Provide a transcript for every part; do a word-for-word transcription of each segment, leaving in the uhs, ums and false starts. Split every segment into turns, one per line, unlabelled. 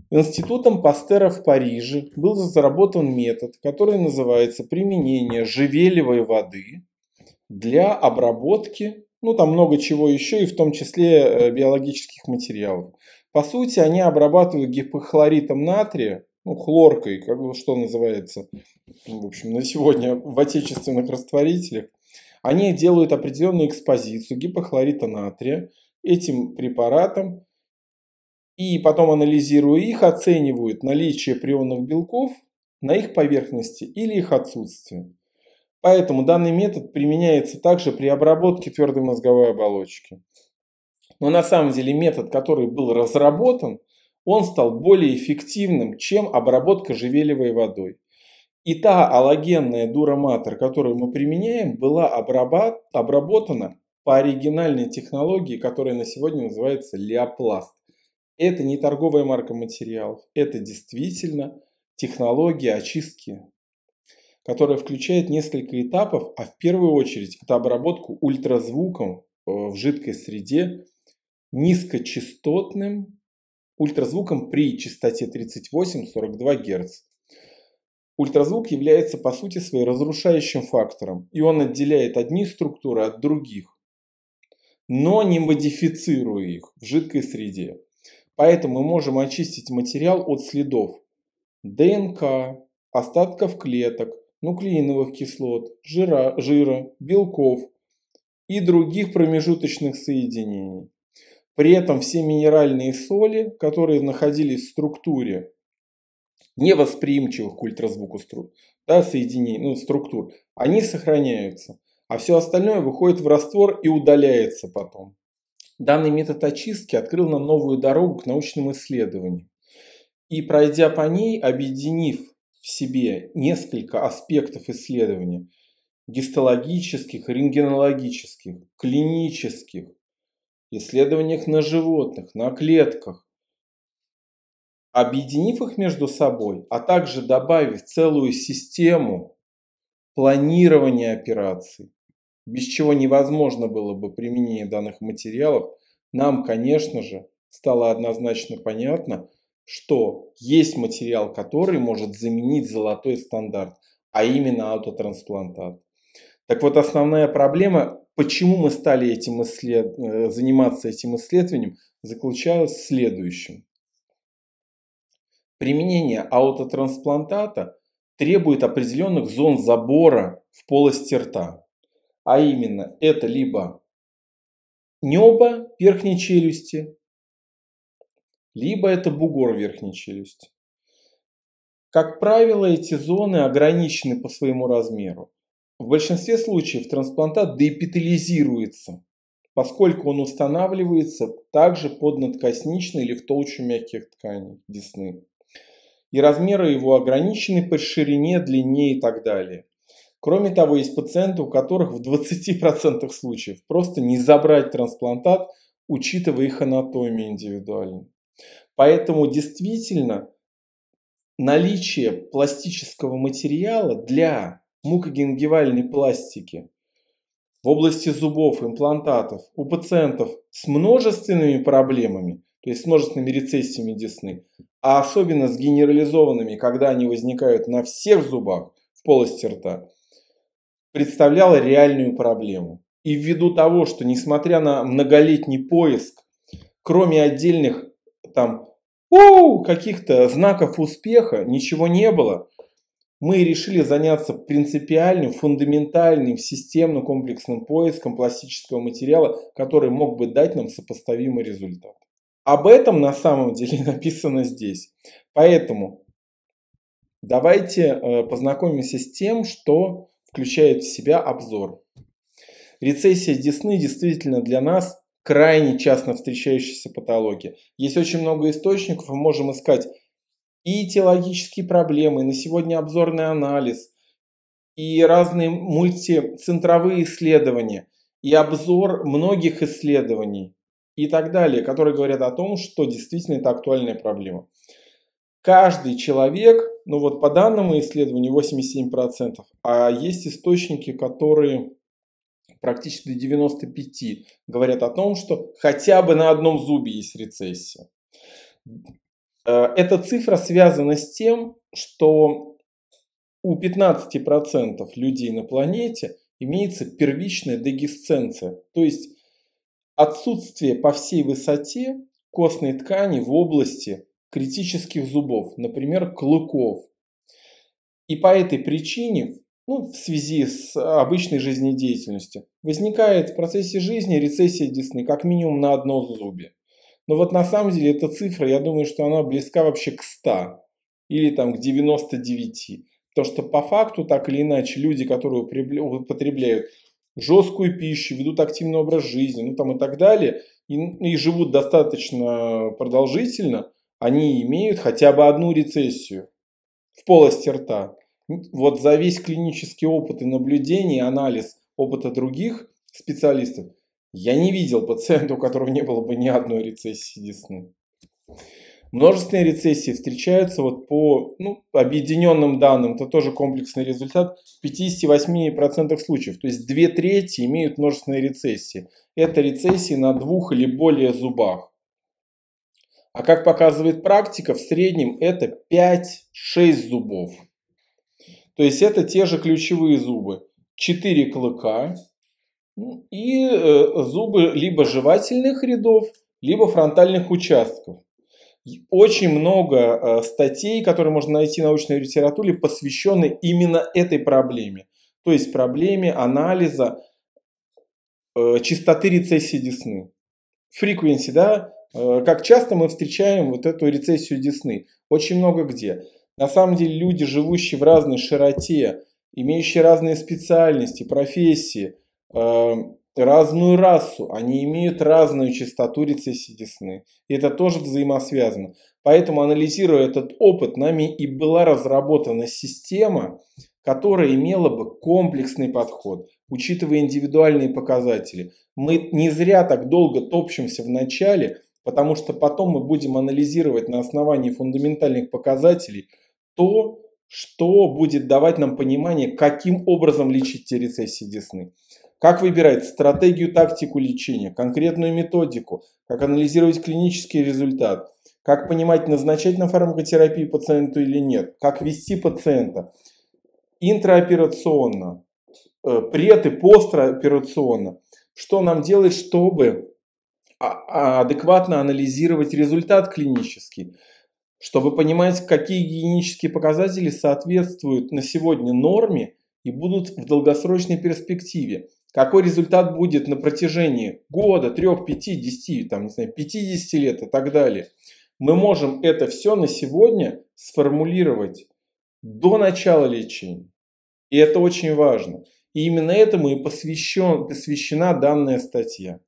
Институтом Пастера в Париже был разработан метод, который называется применение живелевой воды для обработки, ну там много чего еще, и в том числе биологических материалов. По сути, они обрабатывают гипохлоритом натрия, ну хлоркой, как бы что называется, в общем, на сегодня в отечественных растворителях. Они делают определенную экспозицию гипохлорита натрия этим препаратом, и потом, анализируя их, оценивают наличие прионных белков на их поверхности или их отсутствие. Поэтому данный метод применяется также при обработке твердой мозговой оболочки. Но на самом деле метод, который был разработан, он стал более эффективным, чем обработка живелевой водой. И та аллогенная дура-матер, которую мы применяем, была обработана по оригинальной технологии, которая на сегодня называется Леопласт. Это не торговая марка материалов, это действительно технология очистки, которая включает несколько этапов, а в первую очередь это обработку ультразвуком в жидкой среде низкочастотным ультразвуком при частоте тридцать восемь — сорок два герца. Ультразвук является по сути своей разрушающим фактором, и он отделяет одни структуры от других, но не модифицируя их в жидкой среде. Поэтому мы можем очистить материал от следов ДНК, остатков клеток, нуклеиновых кислот, жира, жира, белков и других промежуточных соединений. При этом все минеральные соли, которые находились в структуре невосприимчивых к ультразвуку да, соединений, ну, структур, они сохраняются, а все остальное выходит в раствор и удаляется потом. Данный метод очистки открыл нам новую дорогу к научным исследованиям. И пройдя по ней, объединив в себе несколько аспектов исследования, гистологических, рентгенологических, клинических, исследованиях на животных, на клетках, объединив их между собой, а также добавив целую систему планирования операций, без чего невозможно было бы применение данных материалов, нам, конечно же, стало однозначно понятно, что есть материал, который может заменить золотой стандарт, а именно аутотрансплантат. Так вот, основная проблема, почему мы стали этим исслед... заниматься этим исследованием, заключалась в следующем. Применение аутотрансплантата требует определенных зон забора в полости рта. А именно, это либо небо верхней челюсти, либо это бугор верхней челюсти. Как правило, эти зоны ограничены по своему размеру. В большинстве случаев трансплантат деэпителизируется, поскольку он устанавливается также под надкосничной или в толщу мягких тканей десны. И размеры его ограничены по ширине, длине и так далее. Кроме того, есть пациенты, у которых в двадцати процентах случаев просто не забрать трансплантат, учитывая их анатомию индивидуально. Поэтому действительно наличие пластического материала для мукогенгивальной пластики в области зубов, имплантатов у пациентов с множественными проблемами, то есть с множественными рецессиями десны, а особенно с генерализованными, когда они возникают на всех зубах в полости рта, представляло реальную проблему. И ввиду того, что несмотря на многолетний поиск, кроме отдельных там каких-то знаков успеха, ничего не было, мы решили заняться принципиальным, фундаментальным, системным комплексным поиском пластического материала, который мог бы дать нам сопоставимый результат. Об этом на самом деле написано здесь. Поэтому давайте познакомимся с тем, что включает в себя обзор. Рецессия десны действительно для нас крайне часто встречающаяся патология. Есть очень много источников, мы можем искать и этиологические проблемы, и на сегодня обзорный анализ, и разные мультицентровые исследования, и обзор многих исследований и так далее, которые говорят о том, что действительно это актуальная проблема. Каждый человек, ну вот по данному исследованию восемьдесят семь процентов, а есть источники, которые практически до девяноста пяти процентов говорят о том, что хотя бы на одном зубе есть рецессия. Эта цифра связана с тем, что у пятнадцати процентов людей на планете имеется первичная дегисценция, то есть отсутствие по всей высоте костной ткани в области критических зубов, например, клыков. И по этой причине, ну, в связи с обычной жизнедеятельностью, возникает в процессе жизни рецессия десны как минимум на одном зубе. Но вот на самом деле эта цифра, я думаю, что она близка вообще к ста или там к девяноста девяти. Потому что по факту, так или иначе, люди, которые употребляют жесткую пищу, ведут активный образ жизни, ну там и так далее, и, и живут достаточно продолжительно, они имеют хотя бы одну рецессию в полости рта. Вот за весь клинический опыт и наблюдение, анализ опыта других специалистов, я не видел пациента, у которого не было бы ни одной рецессии десны. Множественные рецессии встречаются вот по ну, объединенным данным, это тоже комплексный результат, в пятидесяти восьми процентах случаев. То есть две трети имеют множественные рецессии. Это рецессии на двух или более зубах. А как показывает практика, в среднем это пять-шесть зубов. То есть это те же ключевые зубы. четыре клыка и э, зубы либо жевательных рядов, либо фронтальных участков. Очень много э, статей, которые можно найти в научной литературе, посвящены именно этой проблеме. То есть проблеме анализа э, частоты рецессии десны. Frequency, да, э, как часто мы встречаем вот эту рецессию десны. Очень много где. На самом деле люди, живущие в разной широте, имеющие разные специальности, профессии, э, разную расу, они имеют разную частоту рецессии десны. И это тоже взаимосвязано. Поэтому, анализируя этот опыт, нами и была разработана система, которая имела бы комплексный подход, учитывая индивидуальные показатели. Мы не зря так долго топчемся в начале, потому что потом мы будем анализировать на основании фундаментальных показателей то, что будет давать нам понимание, каким образом лечить те рецессии десны. Как выбирать стратегию, тактику лечения, конкретную методику, как анализировать клинический результат, как понимать, назначать на фармакотерапию пациенту или нет, как вести пациента интраоперационно, пред- и постоперационно. Что нам делать, чтобы адекватно анализировать результат клинический, чтобы понимать, какие гигиенические показатели соответствуют на сегодня норме и будут в долгосрочной перспективе. Какой результат будет на протяжении года, трех, пяти, десяти, там, не знаю, пятидесяти лет и так далее. Мы можем это все на сегодня сформулировать до начала лечения. И это очень важно. И именно этому и посвящен, посвящена данная статья.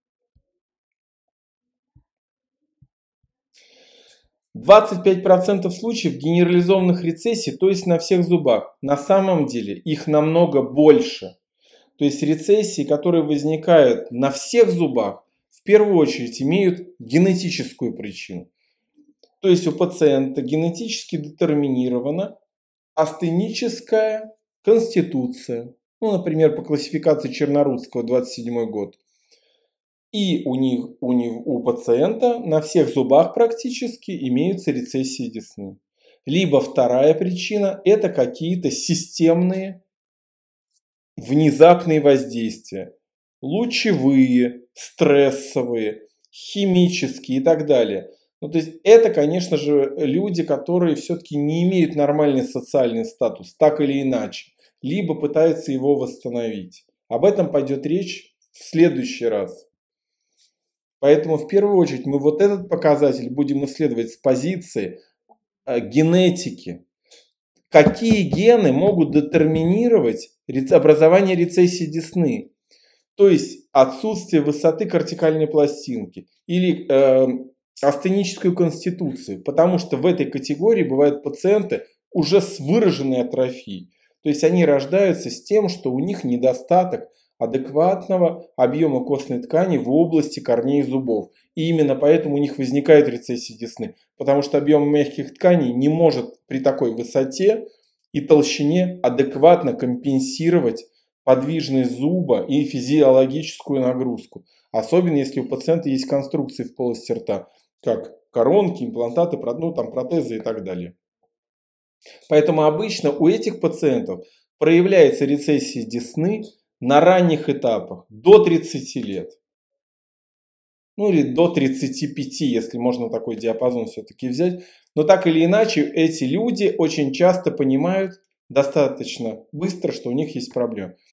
двадцать пять процентов случаев генерализованных рецессий, то есть на всех зубах. На самом деле их намного больше. То есть рецессии, которые возникают на всех зубах, в первую очередь имеют генетическую причину. То есть у пациента генетически детерминирована астеническая конституция. Ну, например, по классификации Чернорудского, двадцать седьмой год. И у, них, у, них, у пациента на всех зубах практически имеются рецессии десны. Либо вторая причина – это какие-то системные внезапные воздействия. Лучевые, стрессовые, химические и так далее. Ну, то есть это, конечно же, люди, которые все-таки не имеют нормальный социальный статус, так или иначе. Либо пытаются его восстановить. Об этом пойдет речь в следующий раз. Поэтому в первую очередь мы вот этот показатель будем исследовать с позиции э, генетики. Какие гены могут детерминировать образование рецессии десны? То есть отсутствие высоты кортикальной пластинки или э, астеническую конституцию. Потому что в этой категории бывают пациенты уже с выраженной атрофией. То есть они рождаются с тем, что у них недостаток адекватного объема костной ткани в области корней зубов. И именно поэтому у них возникает рецессия десны. Потому что объем мягких тканей не может при такой высоте и толщине адекватно компенсировать подвижность зуба и физиологическую нагрузку. Особенно если у пациента есть конструкции в полости рта, как коронки, имплантаты, ну, там, протезы и так далее. Поэтому обычно у этих пациентов проявляется рецессия десны на ранних этапах, до тридцати лет. Ну или до тридцати пяти, если можно такой диапазон все-таки взять. Но так или иначе, эти люди очень часто понимают достаточно быстро, что у них есть проблемы.